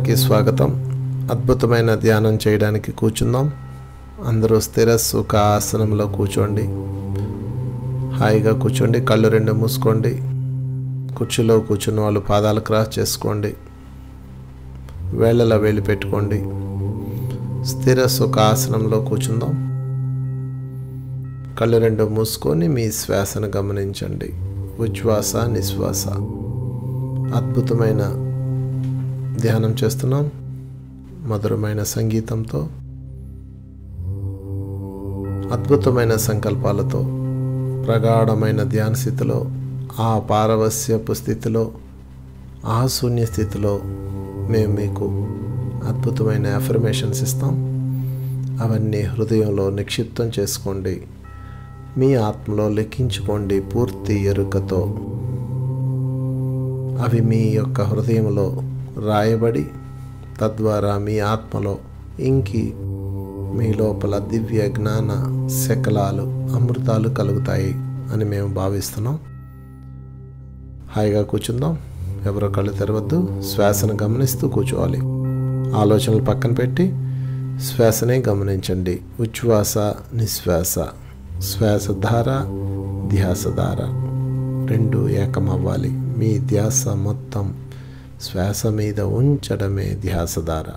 అందరికీ స్వాగతం. అద్భుతమైన ధ్యానం చేయడానికి కూర్చుందాం. అందరూ స్థిర సుఖ ఆసనంలో కూర్చోండి. హాయిగా కూర్చోండి. కళ్ళు రెండు మూసుకోండి. కుర్చీలో కూర్చున్న వాళ్ళు పాదాలు క్రాస్ చేసుకోండి. వేళ్ళలో వేలు పెట్టుకోండి. స్థిర సుఖ ఆసనంలో కూర్చుందాం. కళ్ళు రెండు మూసుకొని మీ శ్వాసను గమనించండి. ఉచ్ఛ్వాస నిశ్వాస. అద్భుతమైన ధ్యానం చేస్తున్నాం. మధురమైన సంగీతంతో, అద్భుతమైన సంకల్పాలతో, ప్రగాఢమైన ధ్యాన స్థితిలో, ఆ పారవస్యపు స్థితిలో, ఆ శూన్య స్థితిలో మేము మీకు అద్భుతమైన అఫర్మేషన్స్ ఇస్తాం. అవన్నీ హృదయంలో నిక్షిప్తం చేసుకోండి. మీ ఆత్మలో లెక్కించుకోండి పూర్తి ఎరుకతో. అవి మీ యొక్క హృదయంలో రాయబడి తద్వారా మీ ఆత్మలో ఇంకి మీ లోపల దివ్య జ్ఞాన శకలాలు అమృతాలు కలుగుతాయి అని మేము భావిస్తున్నాం. హాయిగా కూర్చుందాం. ఎవరో కళ్ళు తెరవద్దు. శ్వాసను గమనిస్తూ కూర్చోవాలి. ఆలోచనలు పక్కన పెట్టి శ్వాసనే గమనించండి. ఉచ్ఛ్వాస నిశ్వాస, శ్వాసధార ధ్యాసధార రెండు ఏకమవ్వాలి. మీ ధ్యాస మొత్తం శ్వాస మీద ఉంచడమే ధ్యాసధార.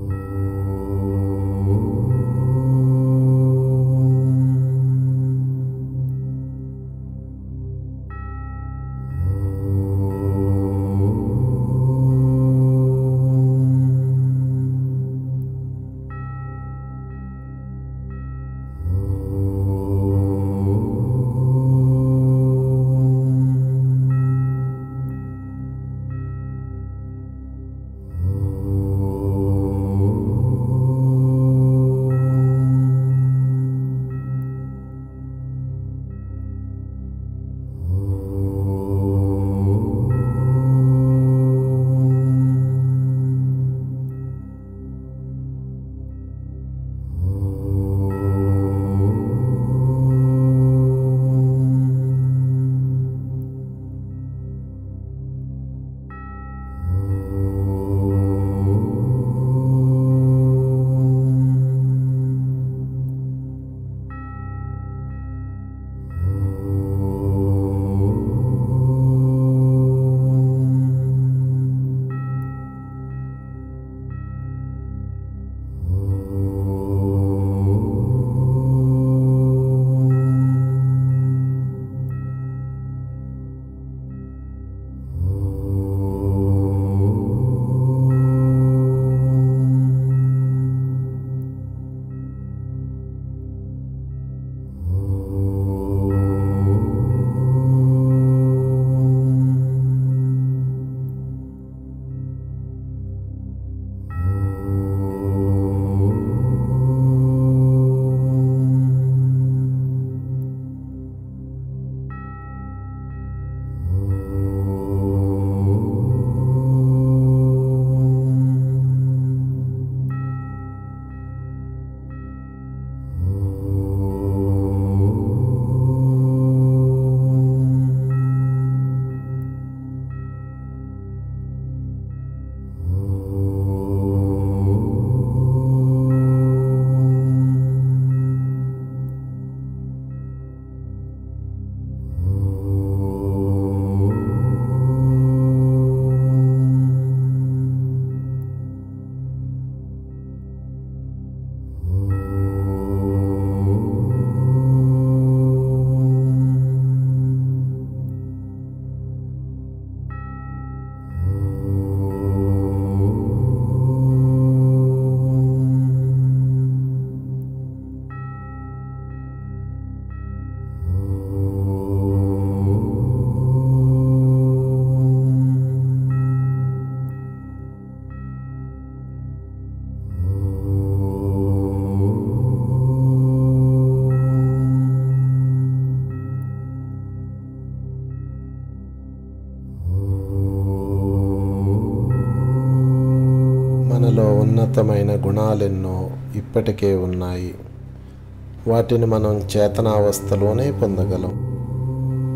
మనలో ఉన్నతమైన గుణాలెన్నో ఇప్పటికే ఉన్నాయి. వాటిని మనం చేతనావస్థలోనే పొందగలం.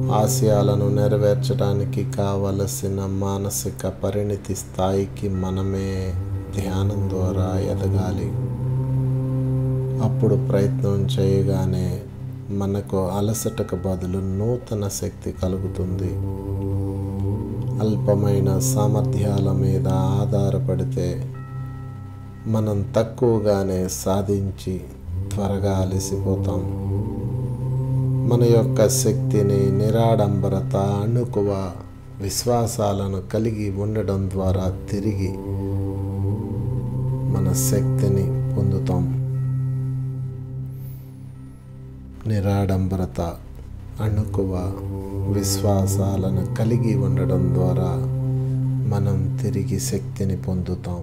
ఆశయాలను నెరవేర్చడానికి కావలసిన మానసిక పరిణితి స్థాయికి మనమే ధ్యానం ద్వారా ఎదగాలి. అప్పుడు ప్రయత్నం చేయగానే మనకు అలసటకు బదులు నూతన శక్తి కలుగుతుంది. అల్పమైన సామర్థ్యాల మీద ఆధారపడితే మనం తక్కువగానే సాధించి త్వరగా అలసిపోతాం. మన యొక్క శక్తిని నిరాడంబరత, అణుకువ, విశ్వాసాలను కలిగి ఉండడం ద్వారా తిరిగి మన శక్తిని పొందుతాం. నిరాడంబరత, అణుకువ, విశ్వాసాలను కలిగి ఉండడం ద్వారా మనం తిరిగి శక్తిని పొందుతాం.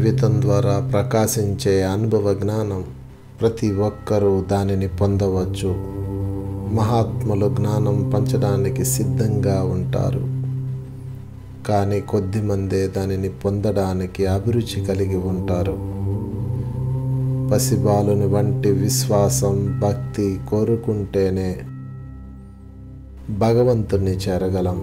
జీవితం ద్వారా ప్రకాశించే అనుభవ జ్ఞానం ప్రతి ఒక్కరూ దానిని పొందవచ్చు. మహాత్ములు జ్ఞానం పంచడానికి సిద్ధంగా ఉంటారు, కానీ కొద్దిమందే దానిని పొందడానికి అభిరుచి కలిగి ఉంటారు. పసిబాలుని వంటి విశ్వాసం, భక్తి కోరుకుంటేనే భగవంతుణ్ణి చేరగలం.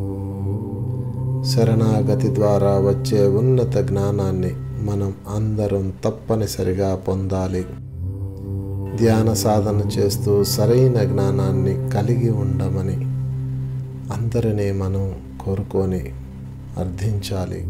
శరణాగతి ద్వారా వచ్చే ఉన్నత జ్ఞానాన్ని మనం అందరం తప్పనిసరిగా పొందాలి. ధ్యాన సాధన చేస్తూ సరైన జ్ఞానాన్ని కలిగి ఉండమని అందరినీ మనం కోరుకొని అర్థించాలి.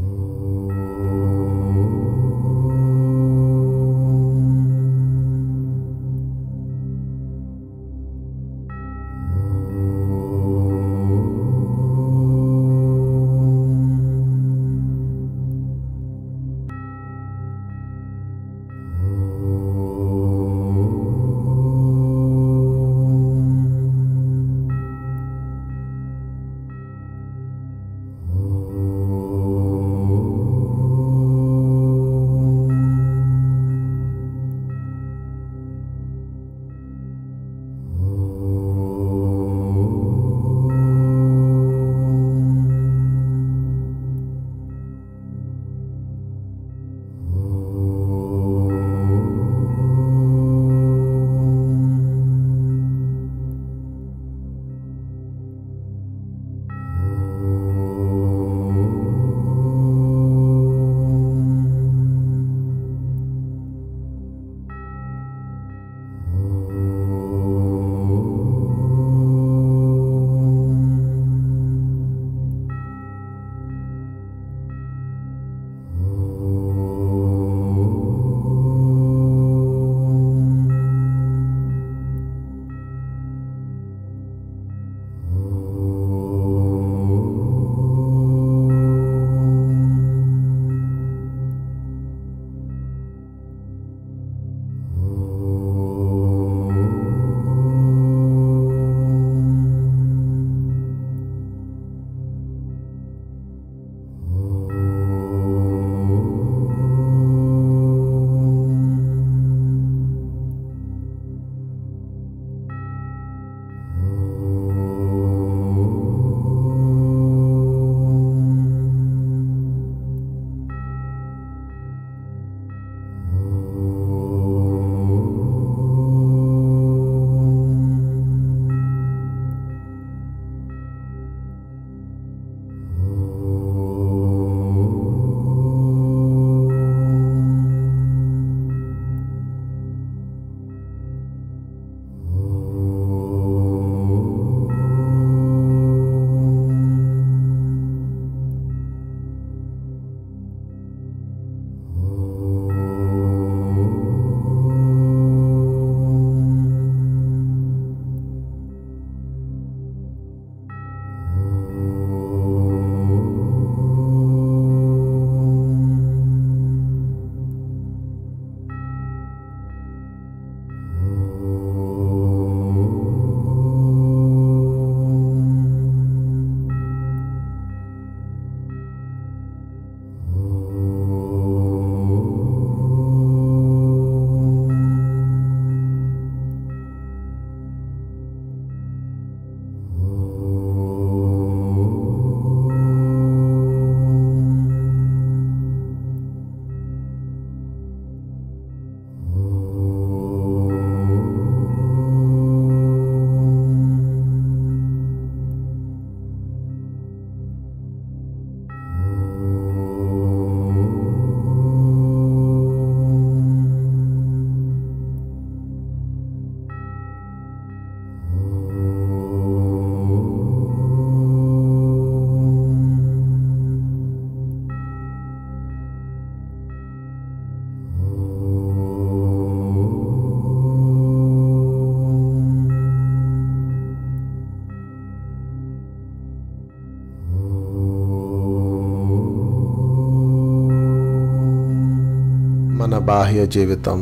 మన బాహ్య జీవితం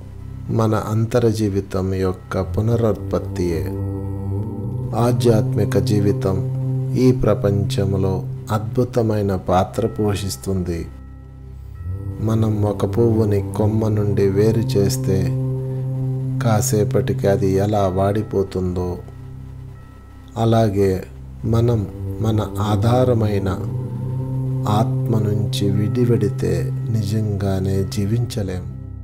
మన అంతర జీవితం యొక్క పునరుత్పత్తియే. ఆధ్యాత్మిక జీవితం ఈ ప్రపంచంలో అద్భుతమైన పాత్ర పోషిస్తుంది. మనం ఒక పువ్వుని కొమ్మ నుండి వేరు చేస్తే కాసేపటికి అది ఎలా వాడిపోతుందో, అలాగే మనం మన ఆధారమైన ఆత్మ నుంచి విడివడితే నిజంగానే జీవించలేం.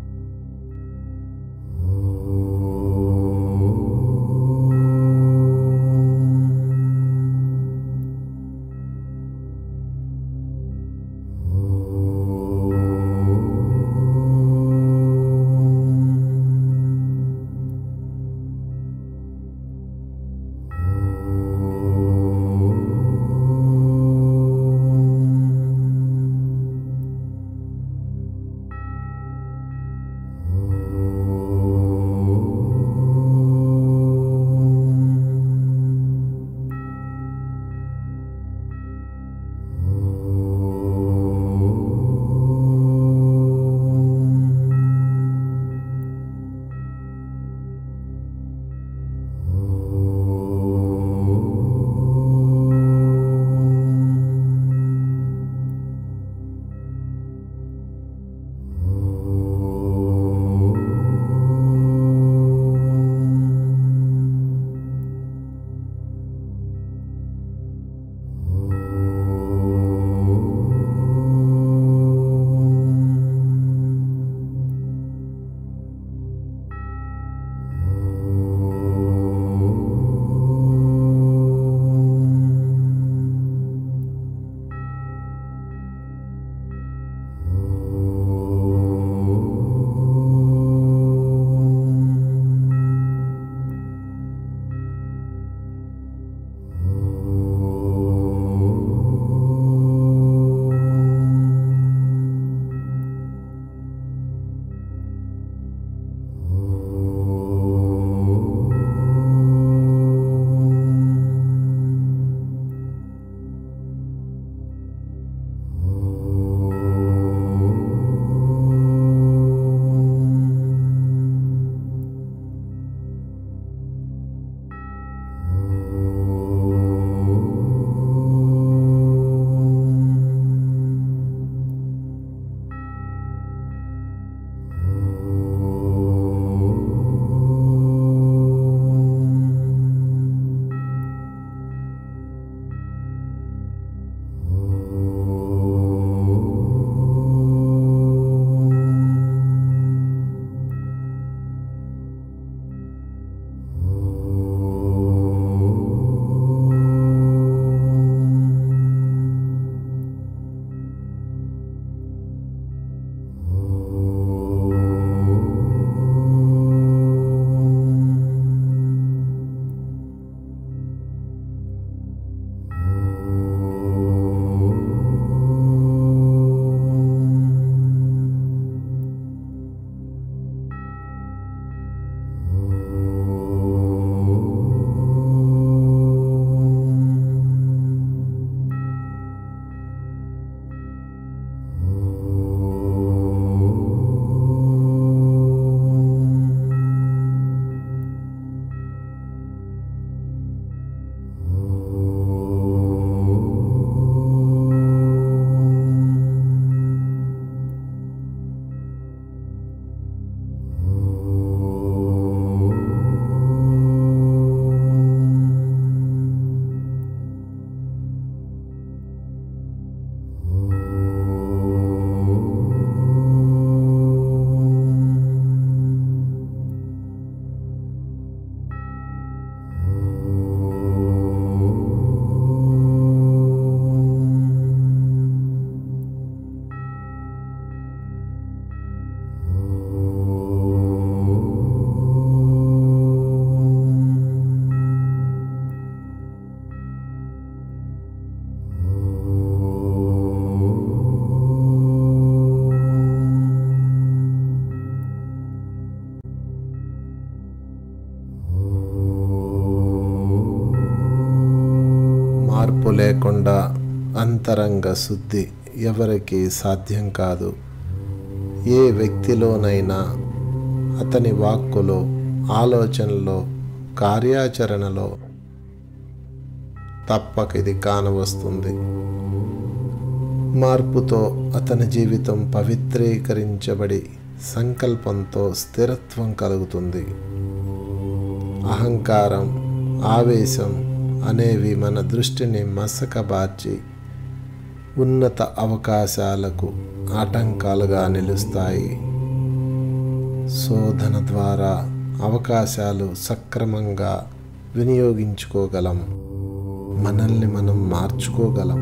మార్పు లేకుండా అంతరంగ శుద్ధి ఎవరికీ సాధ్యం కాదు. ఏ వ్యక్తిలోనైనా అతని వాక్కులో, ఆలోచనలో, కార్యాచరణలో తప్పక ఇది కానవస్తుంది. మార్పుతో అతని జీవితం పవిత్రీకరించబడి సంకల్పంతో స్థిరత్వం కలుగుతుంది. అహంకారం, ఆవేశం అనేవి మన దృష్టిని మసకబార్చి ఉన్నత అవకాశాలకు ఆటంకాలుగా నిలుస్తాయి. శోధన ద్వారా అవకాశాలు సక్రమంగా వినియోగించుకోగలం. మనల్ని మనం మార్చుకోగలం.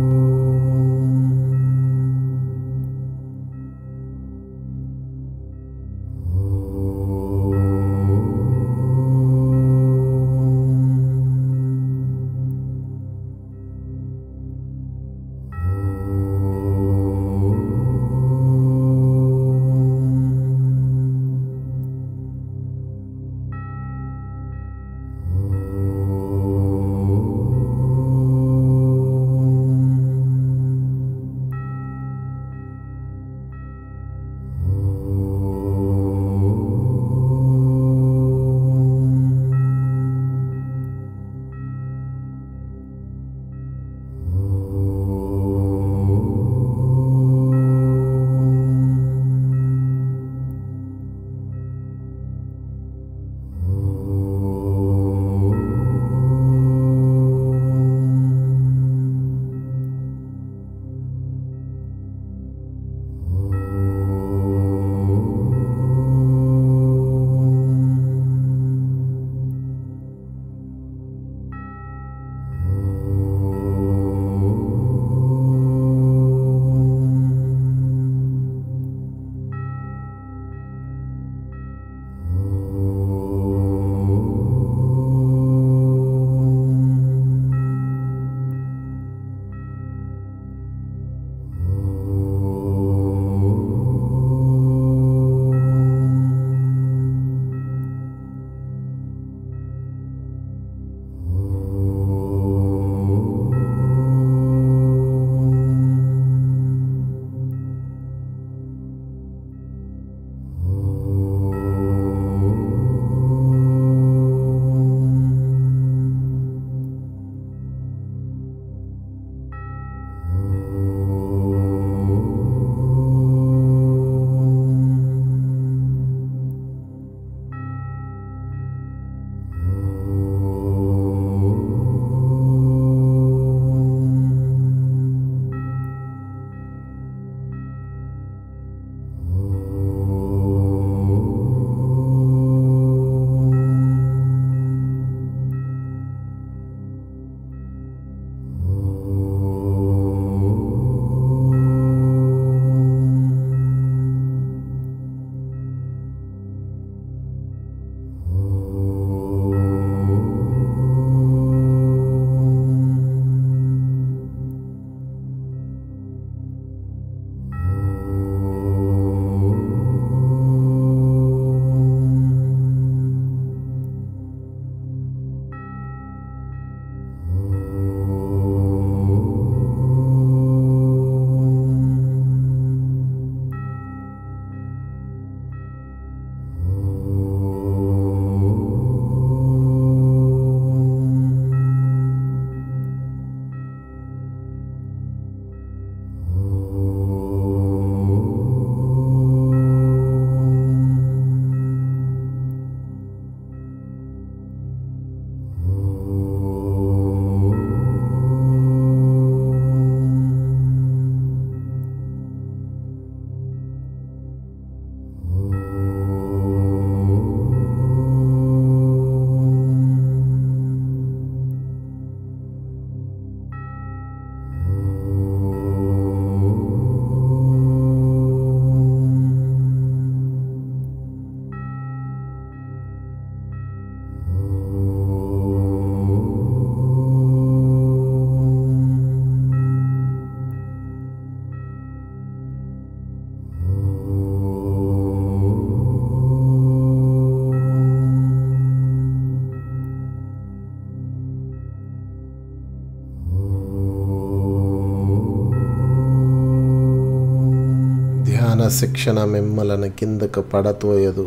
శిక్షణ మిమ్మలను కిందకు పడతోయదు.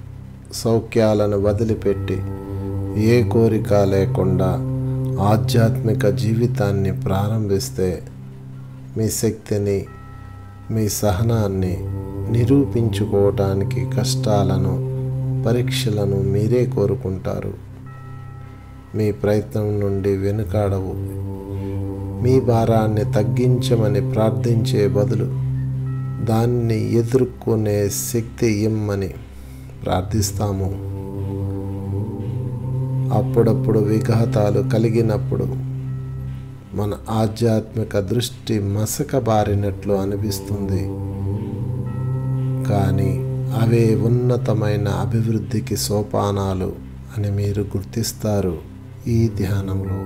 సౌఖ్యాలను వదిలిపెట్టి ఏ కోరిక లేకుండా ఆధ్యాత్మిక జీవితాన్ని ప్రారంభిస్తే మీ శక్తిని, మీ సహనాన్ని నిరూపించుకోవటానికి కష్టాలను, పరీక్షలను మీరే కోరుకుంటారు. మీ ప్రయత్నం నుండి వెనుకాడవు. మీ భారాన్ని తగ్గించమని ప్రార్థించే బదులు దాన్ని ఎదుర్కొనే శక్తి ఇమ్మని ప్రార్థిస్తాము. అప్పుడప్పుడు విఘాతాలు కలిగినప్పుడు మన ఆధ్యాత్మిక దృష్టి మసకబారినట్లు అనిపిస్తుంది. కానీ అవే ఉన్నతమైన అభివృద్ధికి సోపానాలు అని మీరు గుర్తిస్తారు ఈ ధ్యానంలో.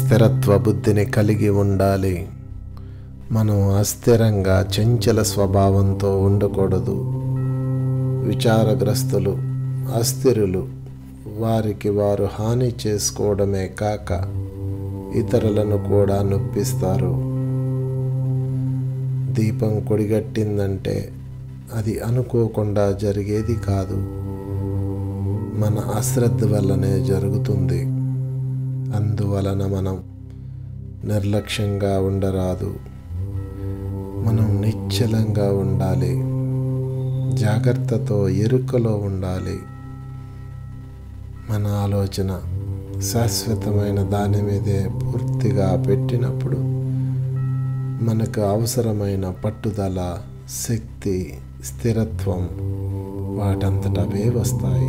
స్థిరత్వ బుద్ధిని కలిగి ఉండాలి. మనం అస్థిరంగా చంచల స్వభావంతో ఉండకూడదు. విచారగ్రస్తులు, అస్థిరులు వారికి వారు హాని చేసుకోవడమే కాక ఇతరులను కూడా నొప్పిస్తారు. దీపం కొడిగట్టిందంటే అది అనుకోకుండా జరిగేది కాదు, మన అశ్రద్ధ వల్లనే జరుగుతుంది. అందువలన మనం నిర్లక్ష్యంగా ఉండరాదు. మనం నిశ్చలంగా ఉండాలి, జాగ్రత్తతో ఎరుకలో ఉండాలి. మన ఆలోచన శాశ్వతమైన దాని మీదే పూర్తిగా పెట్టినప్పుడు మనకు అవసరమైన పట్టుదల, శక్తి, స్థిరత్వం వాటంతటవే వస్తాయి.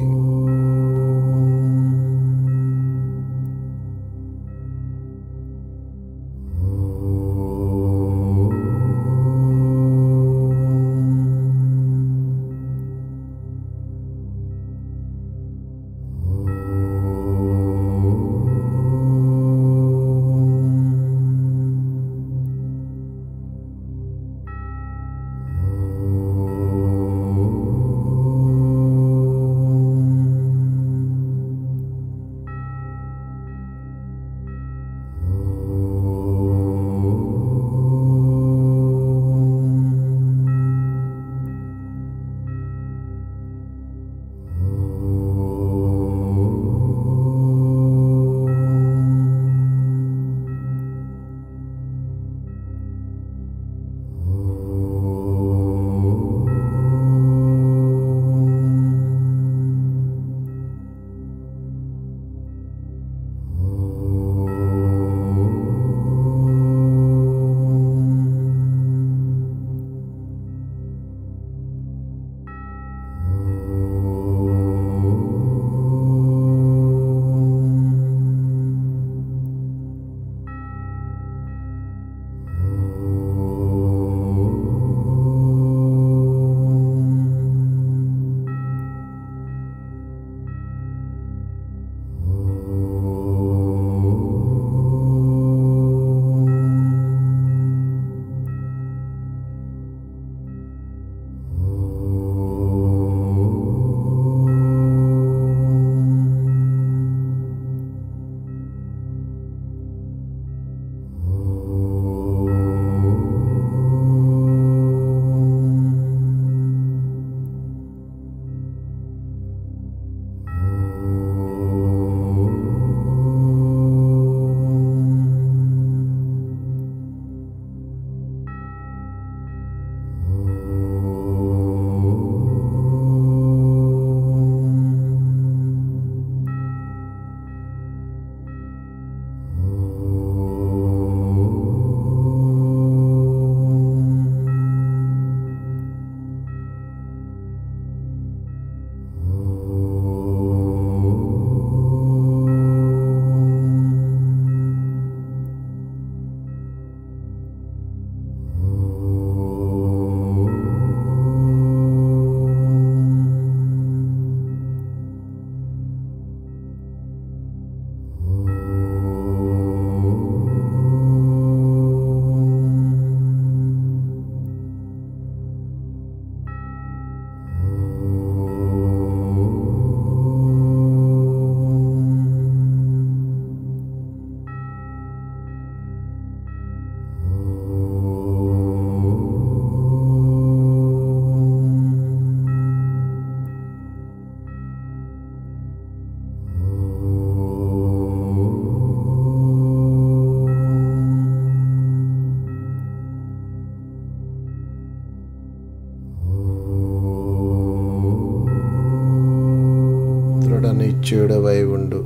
నిశ్చయుడవై ఉండు.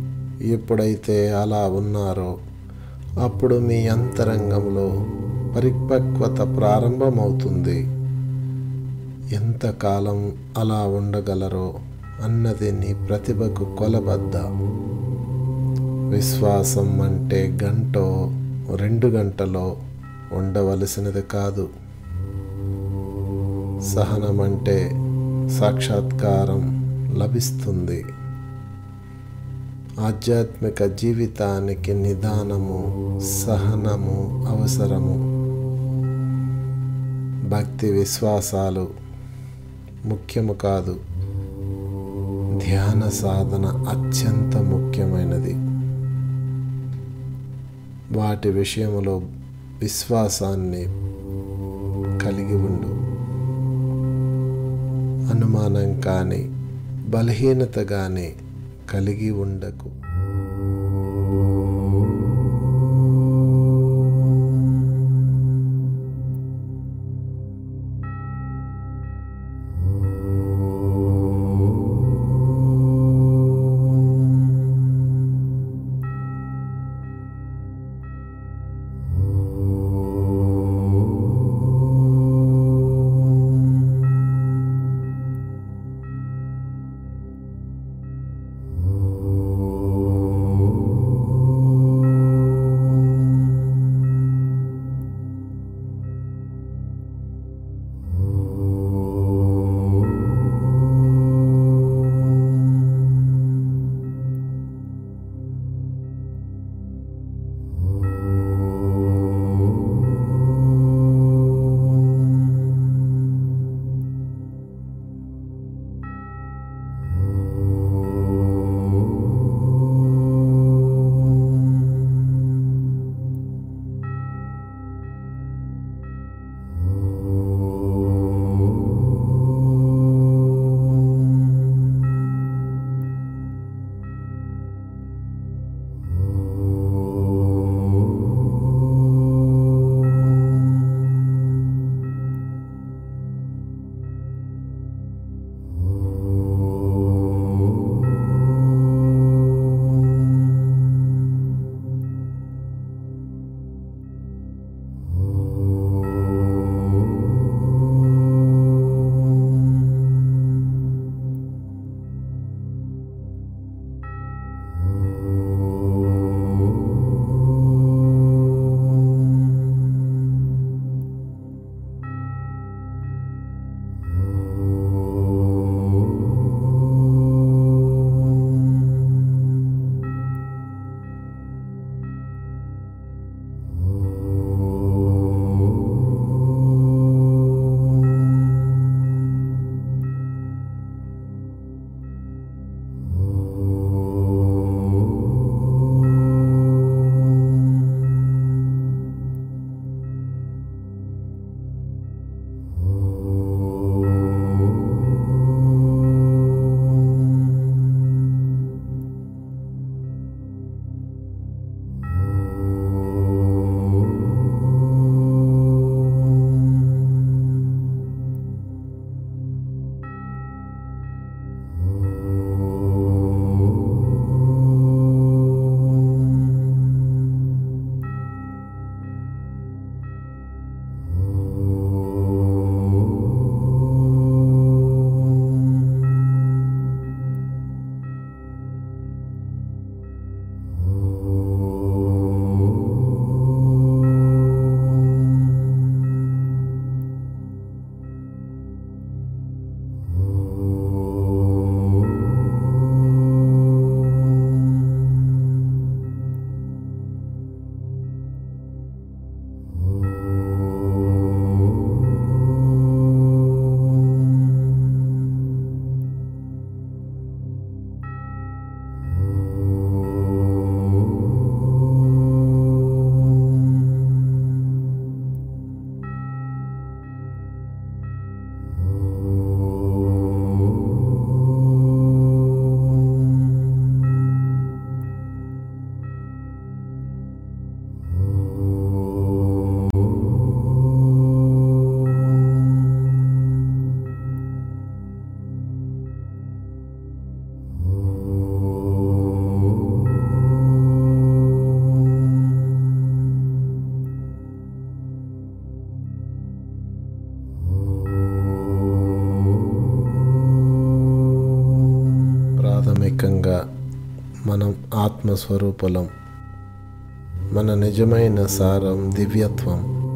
ఎప్పుడైతే అలా ఉన్నారో అప్పుడు మీ అంతరంగంలో పరిపక్వత ప్రారంభమవుతుంది. ఎంతకాలం అలా ఉండగలరో అన్నది నీ ప్రతిభకు కొలబద్ద. విశ్వాసం అంటే గంటో 2 గంటలో ఉండవలసినది కాదు. సహనం అంటే సాక్షాత్కారం లభిస్తుంది. ఆధ్యాత్మిక జీవితానికి నిదానము, సహనము అవసరము. భక్తి విశ్వాసాలు ముఖ్యము కాదు, ధ్యాన సాధన అత్యంత ముఖ్యమైనది. వాటి విషయంలో విశ్వాసాన్ని కలిగి ఉండు. అనుమానం కానీ బలహీనత కానీ కలిగి ఉండకు. ప్రాథమికంగా మనం ఆత్మస్వరూపులం. మన నిజమైన సారం దివ్యత్వం.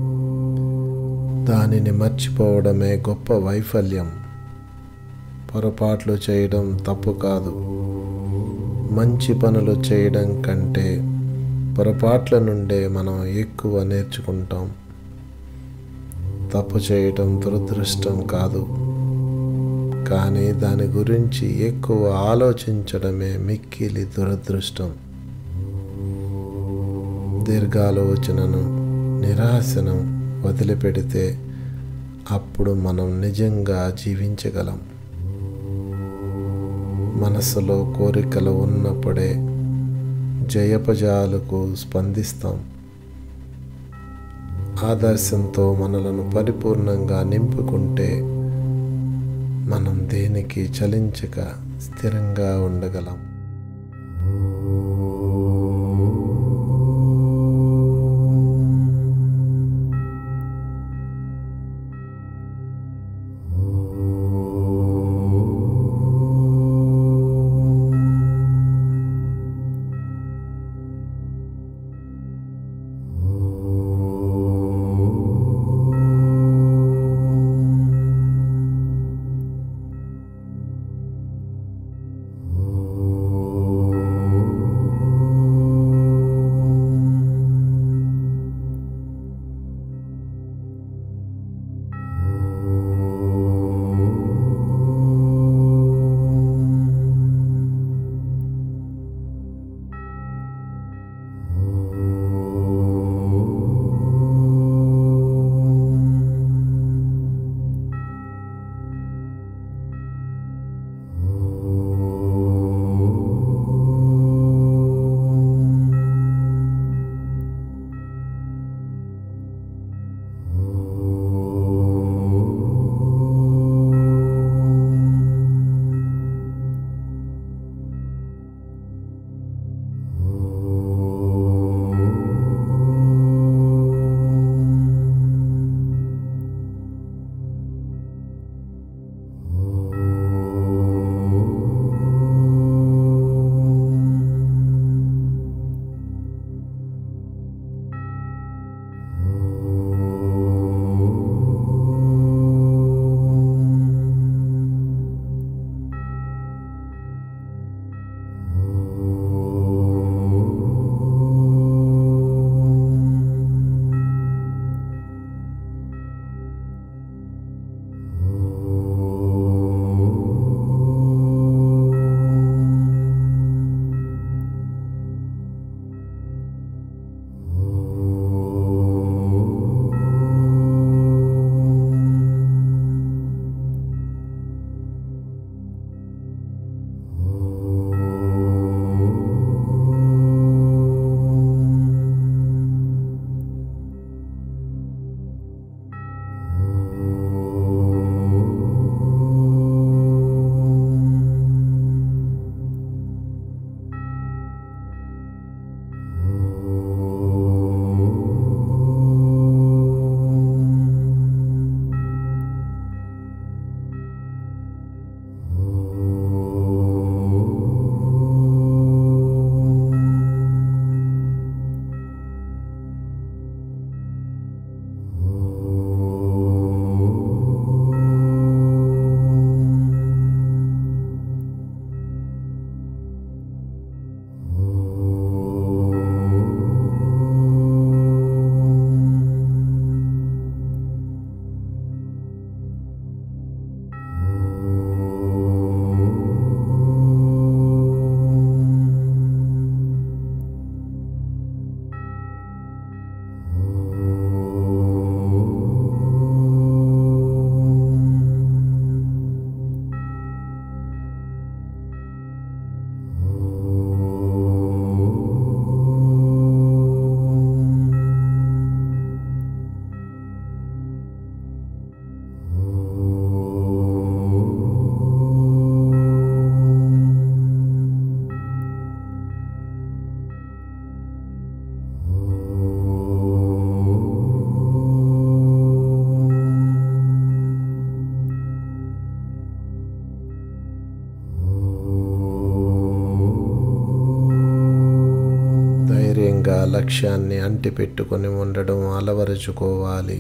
దానిని మర్చిపోవడమే గొప్ప వైఫల్యం. పొరపాట్లు చేయడం తప్పు కాదు, మంచి పనులు చేయడం కంటే పొరపాట్ల నుండే మనం ఎక్కువ నేర్చుకుంటాం. తప్పు చేయటం దురదృష్టం కాదు, కానీ దాని గురించి ఎక్కువ ఆలోచించడమే మిక్కిలి దురదృష్టం. దీర్ఘాలోచనను, నిరాశను వదిలిపెడితే అప్పుడు మనం నిజంగా జీవించగలం. మనసులో కోరికలు ఉన్నప్పుడే జయపజయాలకు స్పందిస్తాం. ఆదర్శంతో మనలను పరిపూర్ణంగా నింపుకుంటే మనం దేనికి చలించక స్థిరంగా ఉండగలం. లక్ష్యాన్ని అంటిపెట్టుకొని ఉండడం అలవరుచుకోవాలి.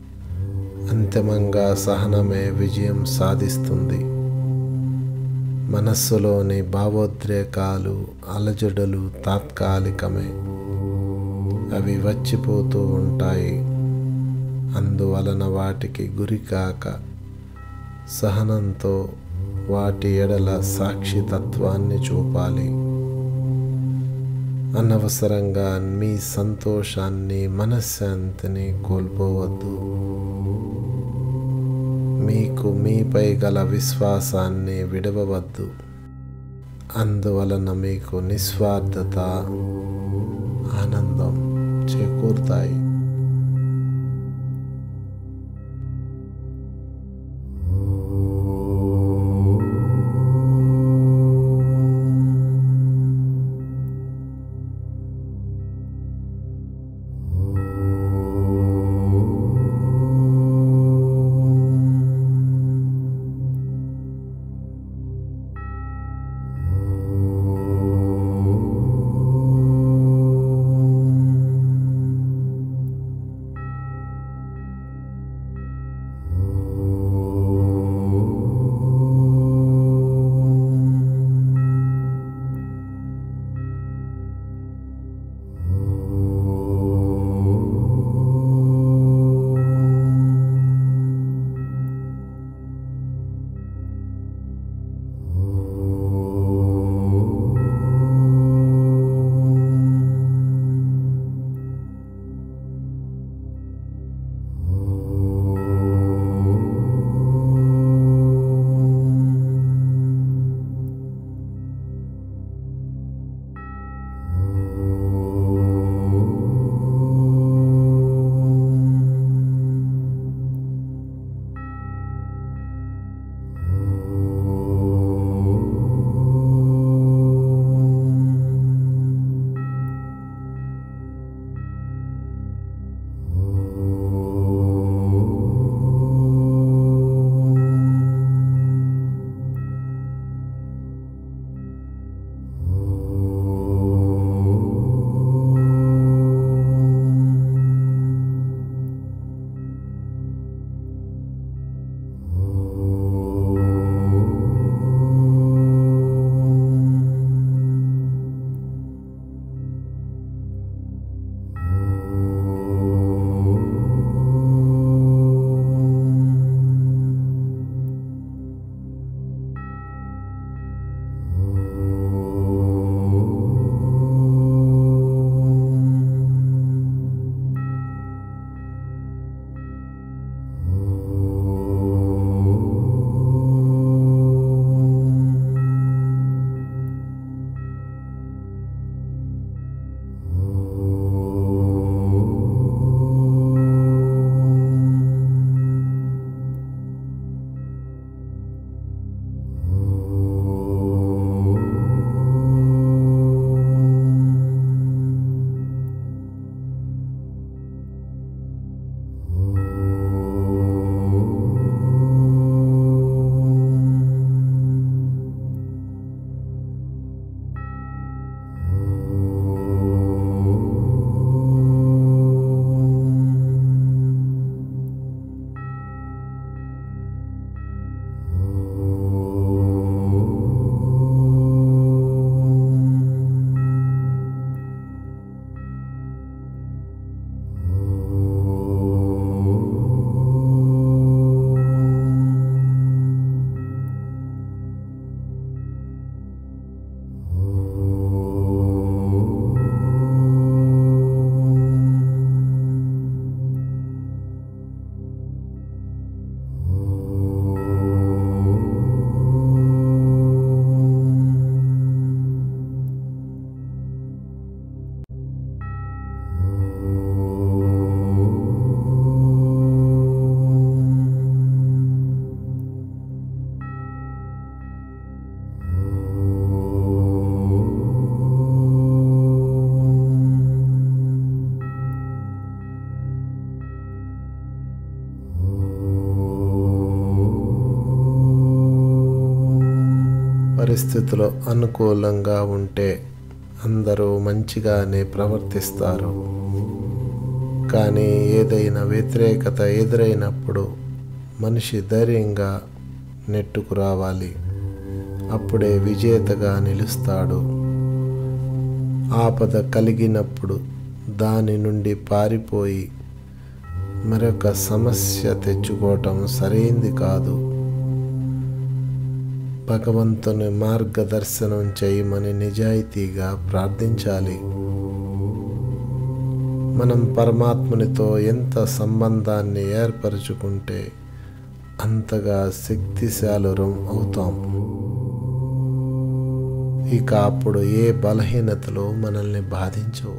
అంతిమంగా సహనమే విజయం సాధిస్తుంది. మనస్సులోని భావోద్రేకాలు, అలజడులు తాత్కాలికమే. అవి వచ్చిపోతూ ఉంటాయి. అందువలన వాటికి గురికాక సహనంతో వాటి ఎడల సాక్షితత్వాన్ని చూపాలి. అనవసరంగా మీ సంతోషాన్ని, మనశ్శాంతిని కోల్పోవద్దు. మీకు మీపై గల విశ్వాసాన్ని విడవవద్దు. అందువలన మీకు నిస్వార్థత, ఆనందం చేకూరుతాయి. పరిస్థితులు అనుకూలంగా ఉంటే అందరూ మంచిగానే ప్రవర్తిస్తారు. కానీ ఏదైనా వ్యతిరేకత ఎదురైనప్పుడు మనిషి ధైర్యంగా నెట్టుకు రావాలి. అప్పుడే విజేతగా నిలుస్తాడు. ఆపద కలిగినప్పుడు దాని నుండి పారిపోయి మరొక సమస్య తెచ్చుకోవటం సరైంది కాదు. భగవంతుని మార్గదర్శనం చేయమని నిజాయితీగా ప్రార్థించాలి. మనం పరమాత్మునితో ఎంత సంబంధాన్ని ఏర్పరచుకుంటే అంతగా శక్తిశాలురం అవుతాం. ఇక అప్పుడు ఏ బలహీనతలు మనల్ని బాధించవు.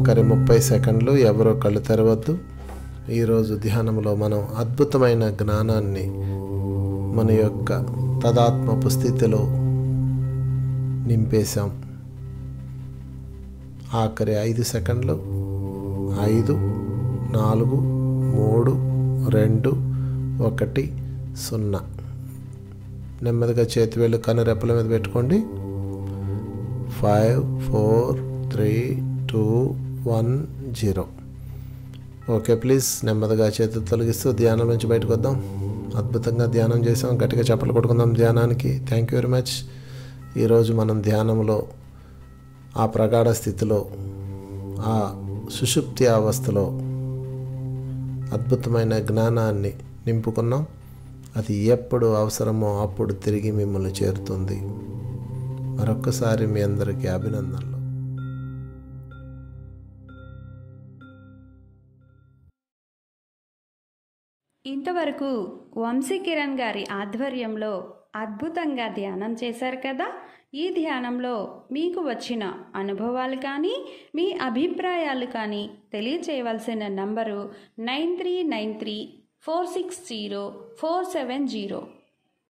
ఒక్కొక్కరి 30 సెకండ్లు, ఎవరో కళ్ళు తెరవద్దు. ఈరోజు ధ్యానంలో మనం అద్భుతమైన జ్ఞానాన్ని మన యొక్క తదాత్మపు స్థితిలో నింపేశాం. ఆఖరి 5 సెకండ్లు. 5, 4, 3, 2, 1, 0. నెమ్మదిగా చేతివేళ్ళు కనురెప్పల మీద పెట్టుకోండి. 5, 4, 3, 2, 1, 0. ఓకే, ప్లీజ్ నెమ్మదిగా చేతులు తొలగిస్తూ ధ్యానం నుంచి బయటకు వద్దాం. అద్భుతంగా ధ్యానం చేసాం. గట్టిగా చప్పట్లు కొట్టుకుందాం ధ్యానానికి. Thank you very much. ఈరోజు మనం ధ్యానంలో ఆ ప్రగాఢ స్థితిలో, ఆ సుషుప్తి అవస్థలో అద్భుతమైన జ్ఞానాన్ని నింపుకున్నాం. అది ఎప్పుడు అవసరమో అప్పుడు తిరిగి మిమ్మల్ని చేరుతుంది. మరొక్కసారి మీ అందరికీ అభినందనలు. ఇంతవరకు వంశీ కిరణ్ గారి ఆధ్వర్యంలో అద్భుతంగా ధ్యానం చేశారు కదా. ఈ ధ్యానంలో మీకు వచ్చిన అనుభవాలు కానీ, మీ అభిప్రాయాలు కానీ తెలియచేయవలసిన నంబరు 9393460470.